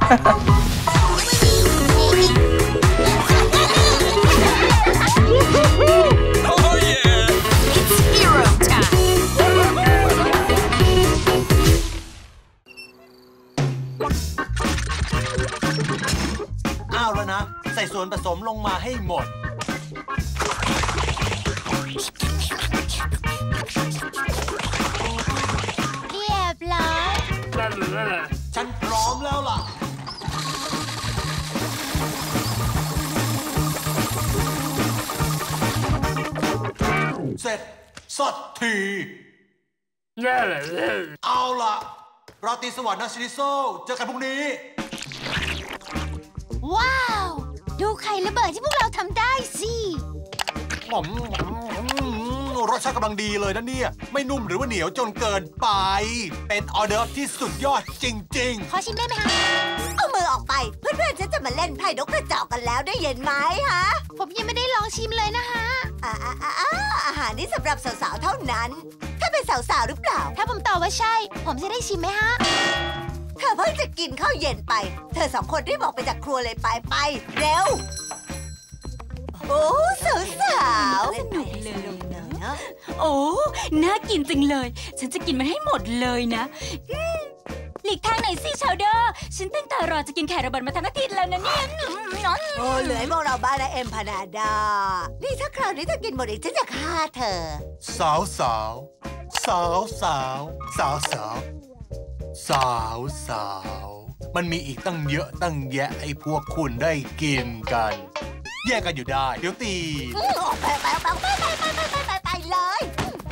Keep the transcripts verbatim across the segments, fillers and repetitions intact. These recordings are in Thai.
เอาแล้วนะใส่ส่วนผสมลงมาให้หมดเรียบร้อยฉันพร้อมแล้วล่ะเสร็จสักทีเอาล่ะราตรีสวัสดิ์นะชิริโซเจอกันพรุ่งนี้ว้าวดูไข่ระเบิดที่พวกเราทำได้สิรสชาติกำลังดีเลยนะเนี่ยไม่นุ่มหรือว่าเหนียวจนเกินไปเป็นออเดอร์ที่สุดยอดจริงๆขอชิมได้ไหมคะเอามือออกไปเพื่อนๆฉันจะมาเล่นไพ่นกกระจอกกันแล้วได้ยินไหมฮะผมยังไม่ได้ลองชิมเลยนะคะอ่าอ่าอาหารนี้สำหรับสาวๆเท่านั้นถ้าเป็นสาวๆหรือเปล่าถ้าผมตอบว่าใช่ผมจะได้ชิมไหมฮะเธอเพิ่งจะกินข้าวเย็นไปเธอสองคนรีบออกไปจากครัวเลยไปไปเร็วโอ้สาวสาวสนุกเลยนะโอ้น่ากินจังเลยฉันจะกินมันให้หมดเลยนะหลีกทางไหนสิชาวเดอร์ฉันตั้งตารอจะกินไข่ระเบิดมาทั้งอาทิตย์แล้วนะเนี่ยโอ้เหลือพวกเราบ้านนะเอ็มพานาดานี่ถ้าคราวนี้เธอกินหมดอีกฉันจะฆ่าเธอสาวสาวสาวสาวสาวสาวสาวสาวมันมีอีกตั้งเยอะตั้งแยะให้พวกคุณได้กินกันแยกกันอยู่ได้เดี๋ยวตีไปไปไปไปไปไปไปไปไปเลย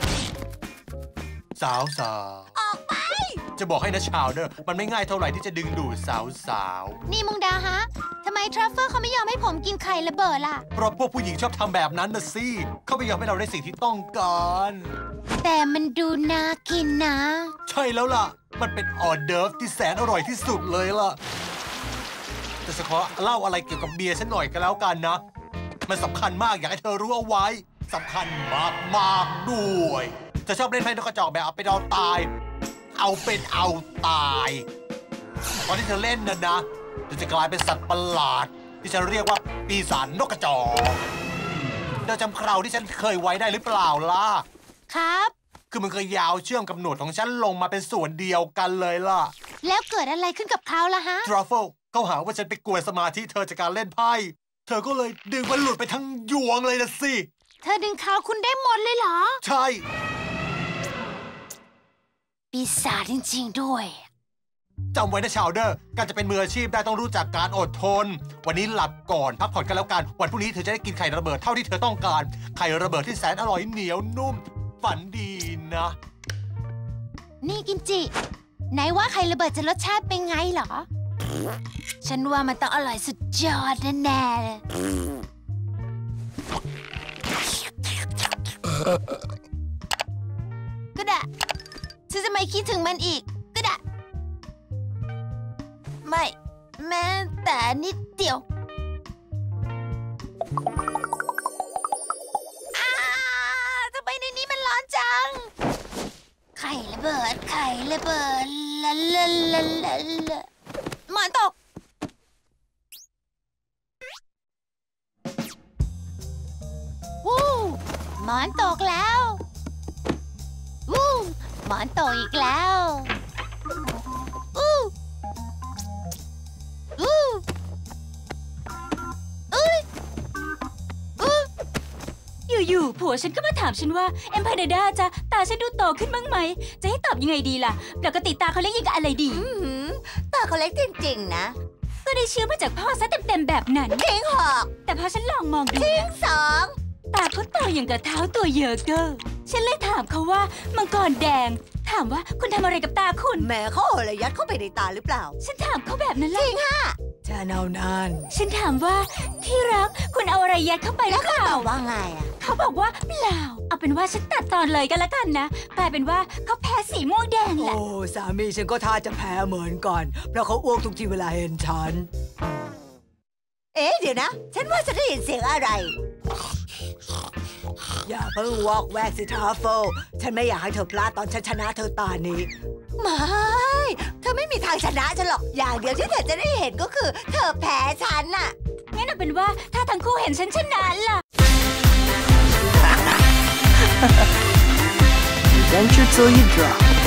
สาวสาวออกไปจะบอกให้นะชาวเดอร์มันไม่ง่ายเท่าไหร่ที่จะดึงดูดสาวสาวนี่มุงดาฮะทำไมทรัฟเฟิลเขาไม่ยอมให้ผมกินไข่ระเบิดล่ะเพราะพวกผู้หญิงชอบทำแบบนั้นนะสิเขาไม่ยอมให้เราได้สิ่งที่ต้องการแต่มันดูน่ากินนะใช่แล้วล่ะมันเป็นออเดิร์ฟที่แสนอร่อยที่สุดเลยล่ะจะขอเล่าอะไรเกี่ยวกับเบียร์ฉันหน่อยก็แล้วกันนะมันสำคัญมากอยากให้เธอรู้เอาไว้สำคัญมากมากด้วยจะชอบเล่นไพ่นกกระจอกแบบเอาเป็นเอาตายเอาเป็นเอาตายตอนที่เธอเล่นน่ะนะเธอจะกลายเป็นสัตว์ประหลาดที่ฉันเรียกว่าปีศาจนกกระจอกเธอจำคราวที่ฉันเคยไว้ได้หรือเปล่าล่ะครับคือมันเคยยาวเชื่อมกับหนวดของฉันลงมาเป็นส่วนเดียวกันเลยล่ะแล้วเกิดอะไรขึ้นกับเขาล่ะฮะทรัฟเฟิลเขาหาว่าฉันไปกวนสมาธิเธอจากการเล่นไพ่เธอก็เลยดึงมันหลุดไปทั้งยวงเลยนะสิเธอดึงเขาคุณได้หมดเลยเหรอใช่ปีศาจจริงๆด้วยจำไว้นะชาวเดอร์การจะเป็นมืออาชีพได้ต้องรู้จักการอดทนวันนี้หลับก่อนพักผ่อนกันแล้วกันวันพรุ่งนี้เธอจะได้กินไข่ระเบิดเท่าที่เธอต้องการไข่ระเบิดที่แสนอร่อยเหนียวนุ่มฝันดีนะนี่กิมจิไหนว่าไข่ระเบิดจะรสชาติเป็นไงเหรอฉันว่ามันต้องอร่อยสุดยอดแน่ๆก็ได้ฉันจะไม่คิดถึงมันอีกก็ได้ไม่แม้แต่นิดเดียวทำไมในนี้มันร้อนจังไข่ระเบิดไข่ระเบิดละละละละละหมอนตกวู้หมอนตกแล้ววู้หมอนตกอีกแล้วอู้อู้อุ้ยอู้อยู่ๆผัวฉันก็มาถามฉันว่าเอ็มพาเดด้าจ๊ะตาฉันดูโตขึ้นบ้างไหมจะให้ตอบยังไงดีล่ะปกติตาเขาเล็กยิ่งกับอะไรดีตาเขาเล็กจริงๆนะก็ได้เชื้อมาจากพ่อซะเต็มๆแบบนั้นทิ้งหอกแต่พอฉันลองมองดูทิ้งสองตาเขาโตอย่างกับเท้าตัวเยอะเกอร์ฉันเลยถามเขาว่ามังกรแดงถามว่าคุณทำอะไรกับตาคุณแม่เขาเอาอะไรยัดเข้าไปในตาหรือเปล่าฉันถามเขาแบบนั้นเลยจริงฮะฉันเอานั่นฉันถามว่าที่รักคุณเอาอะไรยัดเข้าไปหรือเปล่าแล้วเขาบอกว่าไงอ่ะเขาบอกว่าเปล่าเอาเป็นว่าฉันตัดตอนเลยกันละกันนะกลายเป็นว่าเขาแพ้สีม่วงแดงแหละโอ้สามีฉันก็ท่าจะแพ้เหมือนกันเพราะเขาอ้วกทุกทีเวลาเห็นฉันเอ๊ะเดี๋ยวนะฉันว่าจะได้ยินเสียงอะไรอย่าเพิ่งวอกแวกสิทรัฟเฟิลฉันไม่อยากให้เธอพลาดตอนฉันชนะเธอตานี้ไม่เธอไม่มีทางชนะฉันหรอก อย่างเดียวที่เธอจะได้เห็นก็คือ เธอแพ้ฉันน่ะงั้นเอาเป็นว่าถ้าทั้งคู่เห็นฉันชนะล่ะ Adventure till you drop.